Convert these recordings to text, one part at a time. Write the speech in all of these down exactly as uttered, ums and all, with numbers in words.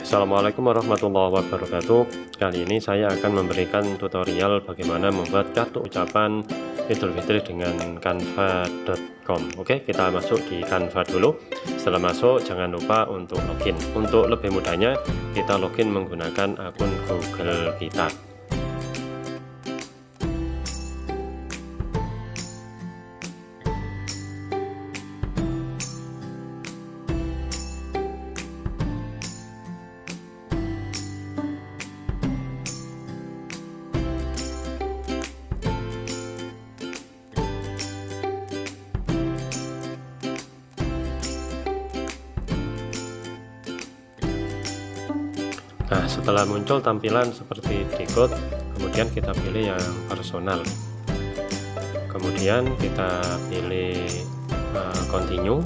Assalamualaikum warahmatullahi wabarakatuh. Kali ini saya akan memberikan tutorial bagaimana membuat kartu ucapan Idul Fitri dengan canva dot com. Oke, kita masuk di Canva dulu. Setelah masuk, jangan lupa untuk login. Untuk lebih mudahnya, kita login menggunakan akun Google kita. Nah, setelah muncul tampilan seperti berikut, kemudian kita pilih yang personal, kemudian kita pilih uh, continue,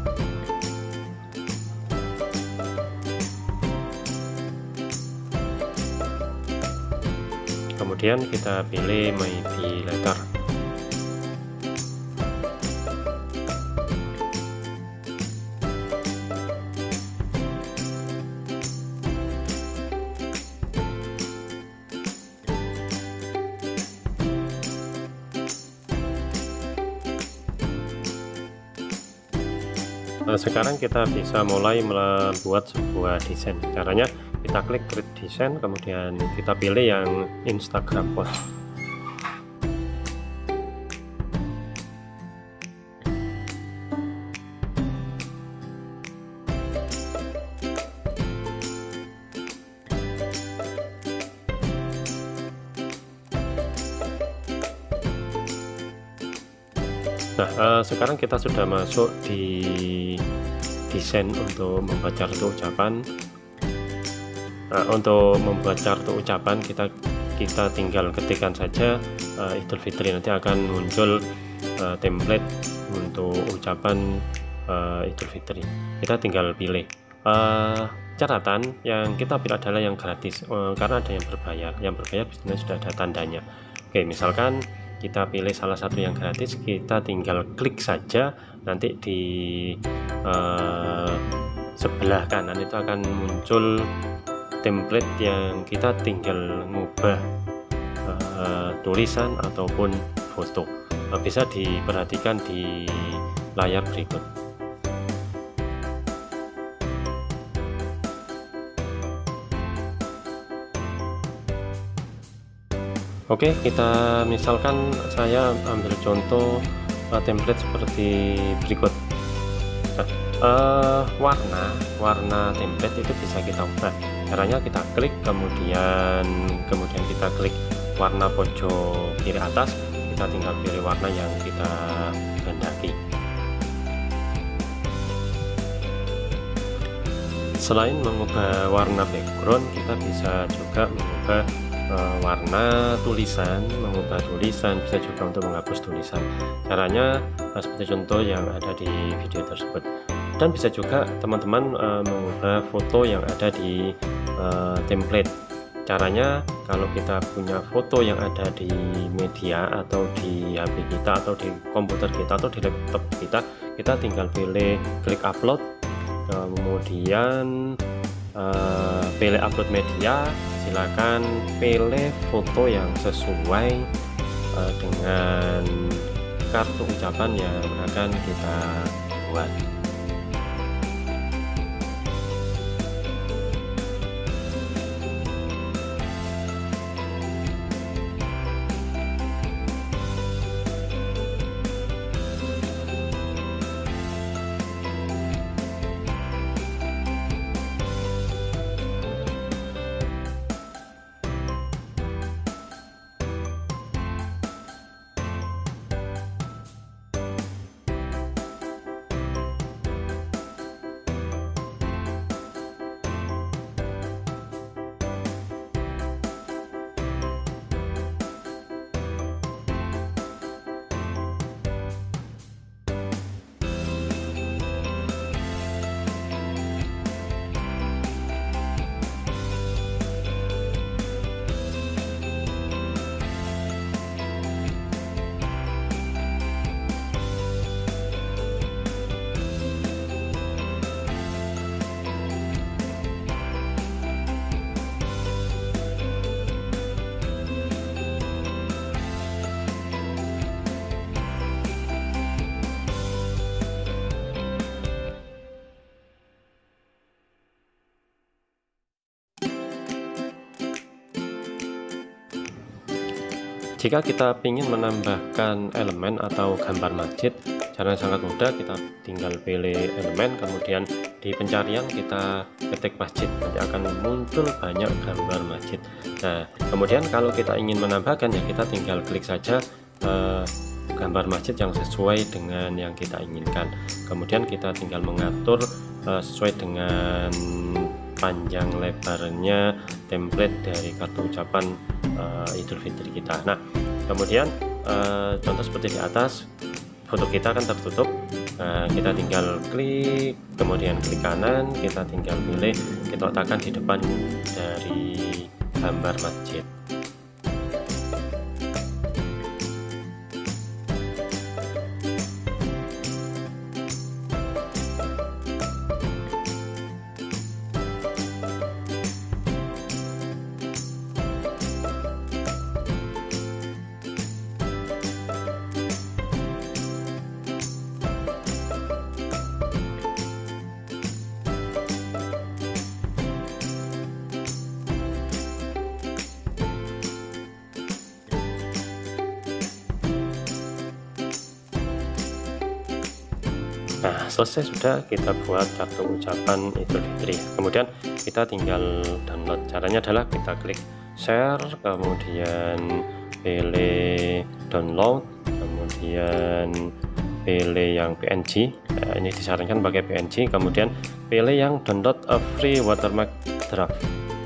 kemudian kita pilih maybe later. Nah, sekarang kita bisa mulai membuat sebuah desain. Caranya kita klik create design, kemudian kita pilih yang Instagram post. Nah, uh, sekarang kita sudah masuk di desain untuk membuat kartu ucapan. Nah, untuk membuat kartu ucapan kita kita tinggal ketikkan saja uh, Idul Fitri, nanti akan muncul uh, template untuk ucapan uh, Idul Fitri. Kita tinggal pilih. Uh, catatan yang kita pilih adalah yang gratis, uh, karena ada yang berbayar. Yang berbayar biasanya sudah ada tandanya. Oke, misalkan kita pilih salah satu yang gratis, kita tinggal klik saja, nanti di uh, sebelah kanan itu akan muncul template yang kita tinggal ngubah uh, tulisan ataupun foto. Uh, bisa diperhatikan di layar berikut. Oke, kita misalkan saya ambil contoh uh, template seperti berikut. Nah, uh, warna warna template itu bisa kita ubah. Caranya kita klik, kemudian kemudian kita klik warna pojok kiri atas, kita tinggal pilih warna yang kita kehendaki. Selain mengubah warna background, kita bisa juga mengubah Uh, warna tulisan, mengubah tulisan, bisa juga untuk menghapus tulisan. Caranya uh, seperti contoh yang ada di video tersebut. Dan bisa juga teman-teman uh, mengubah foto yang ada di uh, template. Caranya kalau kita punya foto yang ada di media atau di H P kita atau di komputer kita atau di laptop kita, kita tinggal pilih klik upload, kemudian uh, pilih upload media. Silakan pilih foto yang sesuai uh, dengan kartu ucapan yang akan kita buat. jika kita ingin menambahkan elemen atau gambar masjid, caranya sangat mudah. Kita tinggal pilih elemen, kemudian di pencarian kita ketik masjid, nanti akan muncul banyak gambar masjid. Nah, kemudian kalau kita ingin menambahkan, ya kita tinggal klik saja eh, gambar masjid yang sesuai dengan yang kita inginkan. Kemudian kita tinggal mengatur eh, sesuai dengan panjang lebarnya template dari kartu ucapan uh, Idul Fitri kita. Nah, kemudian uh, contoh seperti di atas, foto kita kan tertutup, uh, kita tinggal klik, kemudian klik kanan, kita tinggal pilih, kita letakkan di depan dari gambar masjid. Nah, selesai sudah kita buat kartu ucapan Idul Fitri. Kemudian kita tinggal download. Caranya adalah kita klik share, kemudian pilih download, kemudian pilih yang P N G. Nah, ini disarankan pakai P N G. Kemudian pilih yang download a free watermark draft.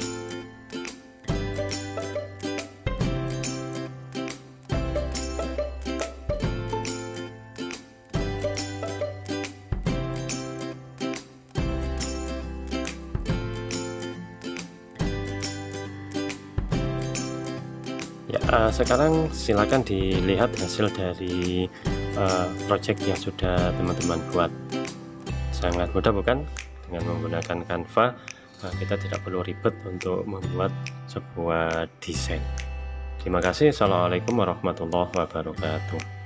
Ya, uh, sekarang silakan dilihat hasil dari uh, project yang sudah teman-teman buat. Sangat mudah bukan? Dengan menggunakan Canva, uh, kita tidak perlu ribet untuk membuat sebuah desain. Terima kasih. Assalamualaikum warahmatullahi wabarakatuh.